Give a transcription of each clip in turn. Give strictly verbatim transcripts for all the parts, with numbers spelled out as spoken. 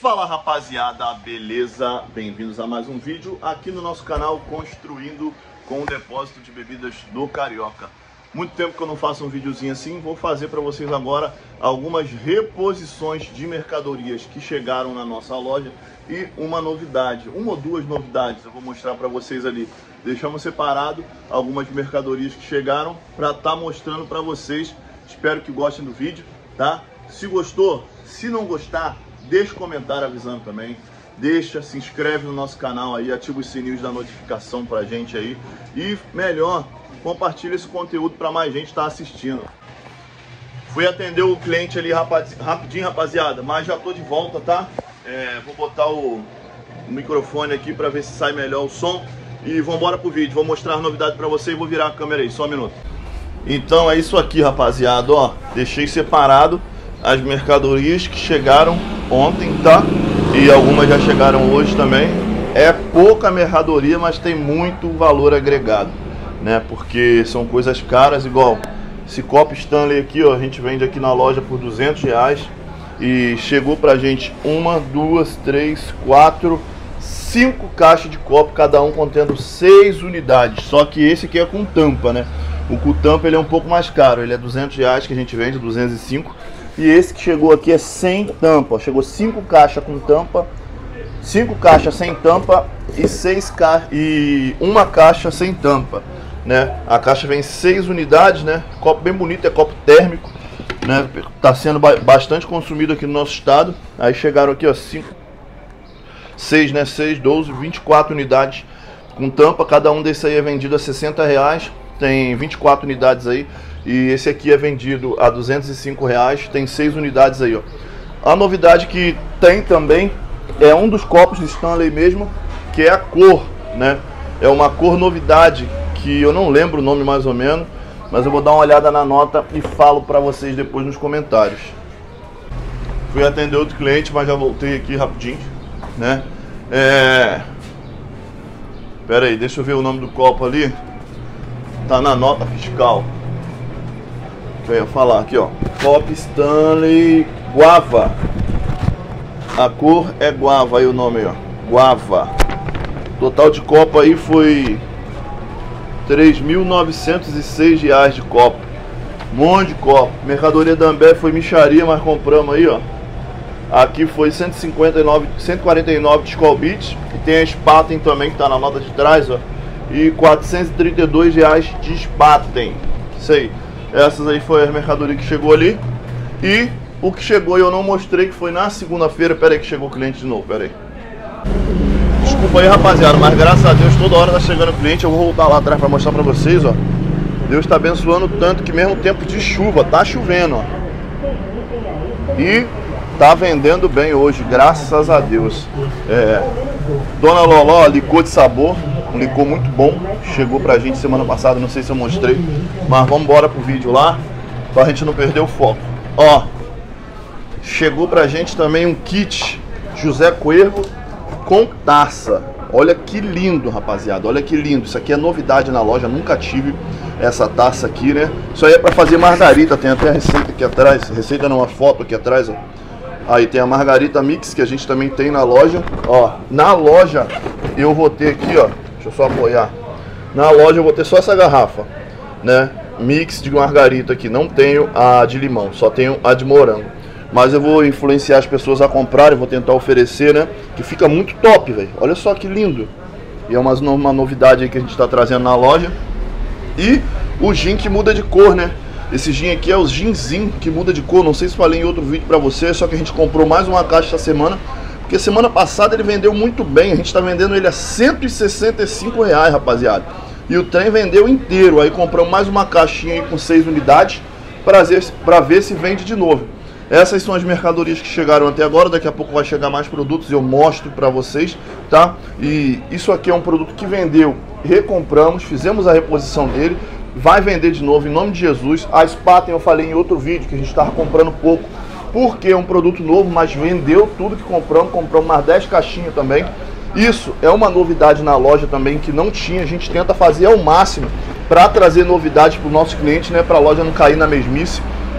Fala rapaziada, beleza? Bem-vindos a mais um vídeo aqui no nosso canal Construindo com o Depósito de Bebidas do Carioca. Muito tempo que eu não faço um videozinho assim, vou fazer para vocês agora algumas reposições de mercadorias que chegaram na nossa loja e uma novidade, uma ou duas novidades eu vou mostrar para vocês ali. Deixamos separado algumas mercadorias que chegaram para estar mostrando para vocês. Espero que gostem do vídeo, tá? Se gostou, se não gostar, deixa um comentário avisando também. Deixa, se inscreve no nosso canal aí, ativa os sininhos da notificação pra gente aí. E melhor, compartilha esse conteúdo pra mais gente estar assistindo. Fui atender o cliente ali rapaz, rapidinho, rapaziada, mas já tô de volta, tá? É, vou botar o, o microfone aqui pra ver se sai melhor o som. E vambora pro vídeo, vou mostrar as novidades pra você e vou virar a câmera aí, só um minuto. Então é isso aqui, rapaziada, ó. Deixei separado as mercadorias que chegaram ontem, tá? E algumas já chegaram hoje também. É pouca mercadoria, mas tem muito valor agregado, né? Porque são coisas caras, igual esse copo Stanley aqui, ó. A gente vende aqui na loja por duzentos reais. E chegou pra gente uma, duas, três, quatro, cinco caixas de copo, cada um contendo seis unidades. Só que esse aqui é com tampa, né? O com tampa ele é um pouco mais caro. Ele é duzentos reais que a gente vende, duzentos e cinco. E esse que chegou aqui é sem tampa. Chegou cinco caixas com tampa, cinco caixas sem tampa e seis ca... e uma caixa sem tampa, né? A caixa vem seis unidades, né? Copo bem bonito, é copo térmico, né? Tá sendo bastante consumido aqui no nosso estado. Aí chegaram aqui, ó, cinco, seis, né? seis, doze, vinte e quatro unidades com tampa. Cada um desse aí é vendido a sessenta reais. Tem vinte e quatro unidades aí. E esse aqui é vendido a duzentos e cinco reais, tem seis unidades aí, ó. A novidade que tem também é um dos copos de Stanley mesmo, que é a cor, né? É uma cor novidade, que eu não lembro o nome mais ou menos, mas eu vou dar uma olhada na nota e falo pra vocês depois nos comentários. Fui atender outro cliente, mas já voltei aqui rapidinho, né? É... Pera aí, deixa eu ver o nome do copo ali. Tá na nota fiscal. Eu ia falar aqui, ó, copo Stanley Guava. A cor é Guava, aí o nome aí, ó, Guava. Total de copo aí foi três mil novecentos e seis reais de copo. Um monte de copo. Mercadoria da Ambev foi mixaria, mas compramos aí, ó. Aqui foi cento e cinquenta e nove, cento e quarenta e nove de Skol Beats. E tem a Spaten também, que tá na nota de trás, ó. E quatrocentos e trinta e dois reais de Spaten. Isso aí. Essas aí foi a mercadoria que chegou ali. E o que chegou e eu não mostrei, que foi na segunda-feira. Pera aí que chegou o cliente de novo, pera aí. Desculpa aí, rapaziada, mas graças a Deus toda hora tá chegando o cliente. Eu vou voltar lá atrás pra mostrar pra vocês, ó. Deus tá abençoando tanto que mesmo tempo de chuva, tá chovendo, ó. E tá vendendo bem hoje, graças a Deus. É, Dona Loló, licor de sabor. Um licor muito bom, chegou pra gente semana passada, não sei se eu mostrei, mas vamos embora pro vídeo lá, pra gente não perder o foco. Ó, chegou pra gente também um kit José Cuervo com taça. Olha que lindo, rapaziada, olha que lindo. Isso aqui é novidade na loja, nunca tive essa taça aqui, né? Isso aí é pra fazer margarita, tem até a receita aqui atrás, receita não, uma foto aqui atrás, ó. Aí tem a margarita mix, que a gente também tem na loja. Ó, na loja eu vou ter aqui, ó, deixa eu só apoiar. Na loja eu vou ter só essa garrafa, né? Mix de margarita aqui. Não tenho a de limão, só tenho a de morango. Mas eu vou influenciar as pessoas a comprarem, vou tentar oferecer, né? Que fica muito top, velho. Olha só que lindo. E é uma, uma novidade aí que a gente tá trazendo na loja. E o gin que muda de cor, né? Esse gin aqui é o ginzinho que muda de cor. Não sei se falei em outro vídeo pra você, só que a gente comprou mais uma caixa essa semana. Porque semana passada ele vendeu muito bem. A gente tá vendendo ele a cento e sessenta e cinco reais, rapaziada. E o trem vendeu inteiro. Aí compramos mais uma caixinha aí com seis unidades pra ver, pra ver se vende de novo. Essas são as mercadorias que chegaram até agora. Daqui a pouco vai chegar mais produtos e eu mostro pra vocês, tá? E isso aqui é um produto que vendeu. Recompramos, fizemos a reposição dele. Vai vender de novo em nome de Jesus. A Spaten eu falei em outro vídeo que a gente tava comprando pouco, porque é um produto novo, mas vendeu tudo que compramos, compramos mais dez caixinhas também. Isso é uma novidade na loja também que não tinha, a gente tenta fazer ao máximo para trazer novidades para o nosso cliente, né, para a loja não cair na mesmice.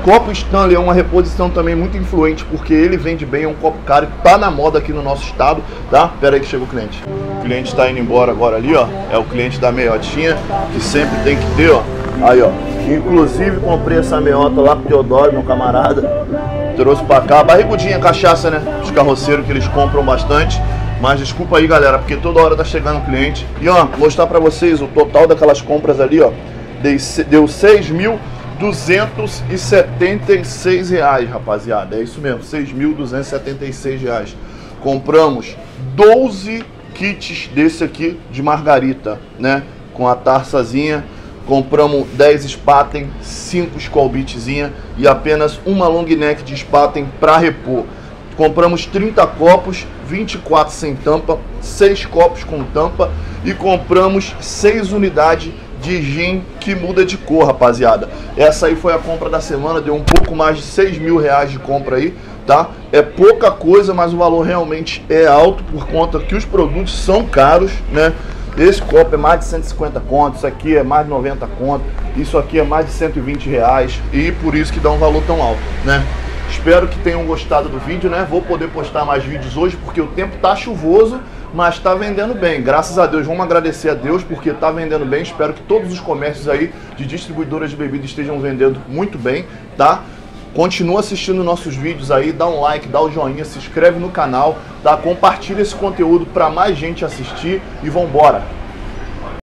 Copo Stanley é uma reposição também muito influente, porque ele vende bem, é um copo caro que tá na moda aqui no nosso estado, tá? Pera aí que chegou o cliente. O cliente está indo embora agora ali, ó. É o cliente da meiotinha, que sempre tem que ter, ó. Aí, ó. Inclusive comprei essa meiota lá pro Teodoro, meu camarada. Trouxe pra cá. Barrigudinha, cachaça, né? Os carroceiros que eles compram bastante. Mas desculpa aí, galera, porque toda hora tá chegando o cliente. E, ó, vou mostrar pra vocês o total daquelas compras ali, ó. Deu seis mil duzentos e setenta e seis reais, rapaziada. É isso mesmo, seis mil duzentos e setenta e seis reais. Compramos doze kits desse aqui de margarita, né? Com a tarçazinha. Compramos dez Spaten, cinco Skol Beatzinha e apenas uma long neck de Spaten para repor. Compramos trinta copos, vinte e quatro sem tampa, seis copos com tampa e compramos seis unidades de gin que muda de cor, rapaziada. Essa aí foi a compra da semana, deu um pouco mais de seis mil reais de compra aí, tá? É pouca coisa, mas o valor realmente é alto por conta que os produtos são caros, né? Esse copo é mais de cento e cinquenta conto, isso aqui é mais de noventa conto, isso aqui é mais de cento e vinte reais e por isso que dá um valor tão alto, né? Espero que tenham gostado do vídeo, né? Vou poder postar mais vídeos hoje porque o tempo tá chuvoso, mas tá vendendo bem. Graças a Deus, vamos agradecer a Deus porque tá vendendo bem. Espero que todos os comércios aí de distribuidoras de bebida estejam vendendo muito bem, tá? Continua assistindo nossos vídeos aí, dá um like, dá o joinha, se inscreve no canal, tá? Compartilha esse conteúdo para mais gente assistir e vambora!